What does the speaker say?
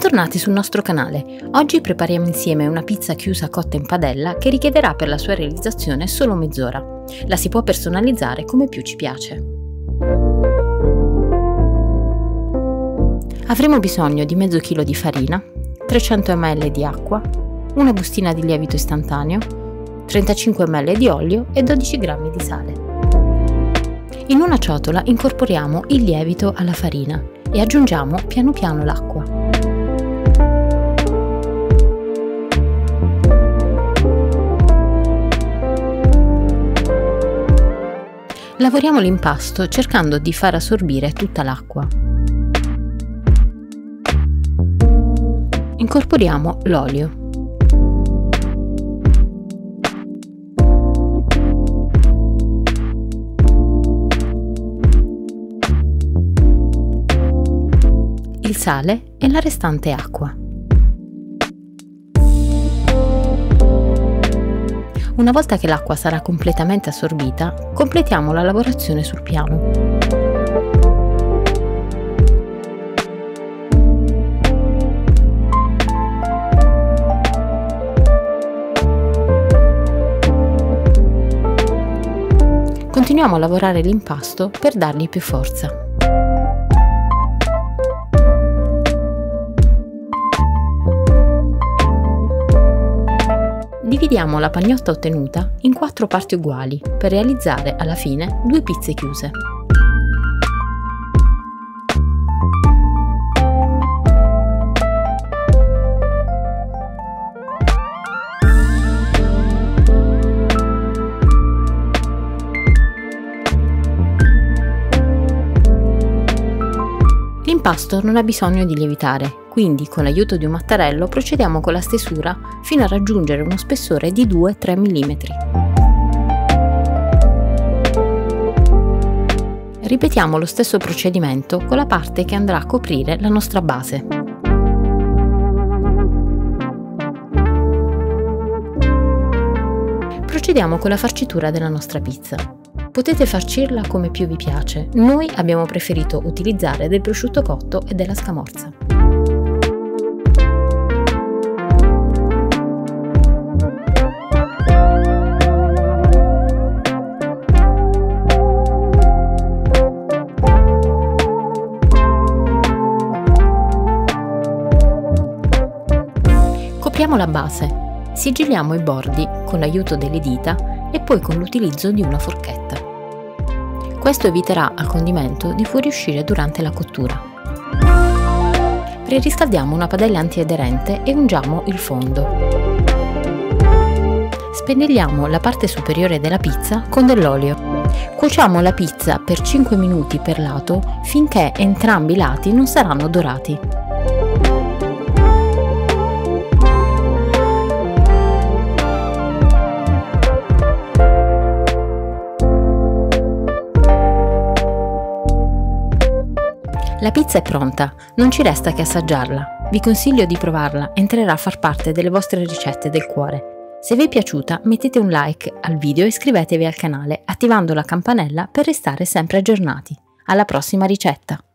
Bentornati sul nostro canale. Oggi prepariamo insieme una pizza chiusa cotta in padella che richiederà per la sua realizzazione solo mezz'ora. La si può personalizzare come più ci piace. Avremo bisogno di mezzo chilo di farina, 300 ml di acqua, una bustina di lievito istantaneo, 35 ml di olio e 12 g di sale. In una ciotola incorporiamo il lievito alla farina e aggiungiamo piano piano l'acqua. Lavoriamo l'impasto cercando di far assorbire tutta l'acqua. Incorporiamo l'olio. Il sale e la restante acqua. Una volta che l'acqua sarà completamente assorbita, completiamo la lavorazione sul piano. Continuiamo a lavorare l'impasto per dargli più forza. Dividiamo la pagnotta ottenuta in 4 parti uguali per realizzare alla fine 2 pizze chiuse. L'impasto non ha bisogno di lievitare, quindi con l'aiuto di un mattarello procediamo con la stesura fino a raggiungere uno spessore di 2-3 mm. Ripetiamo lo stesso procedimento con la parte che andrà a coprire la nostra base. Procediamo con la farcitura della nostra pizza. Potete farcirla come più vi piace, noi abbiamo preferito utilizzare del prosciutto cotto e della scamorza. Copriamo la base, sigilliamo i bordi con l'aiuto delle dita e poi con l'utilizzo di una forchetta. Questo eviterà al condimento di fuoriuscire durante la cottura. Preriscaldiamo una padella antiaderente e ungiamo il fondo. Spennigliamo la parte superiore della pizza con dell'olio. Cuociamo la pizza per 5 minuti per lato finché entrambi i lati non saranno dorati. La pizza è pronta, non ci resta che assaggiarla. Vi consiglio di provarla, entrerà a far parte delle vostre ricette del cuore. Se vi è piaciuta mettete un like al video e iscrivetevi al canale attivando la campanella per restare sempre aggiornati. Alla prossima ricetta!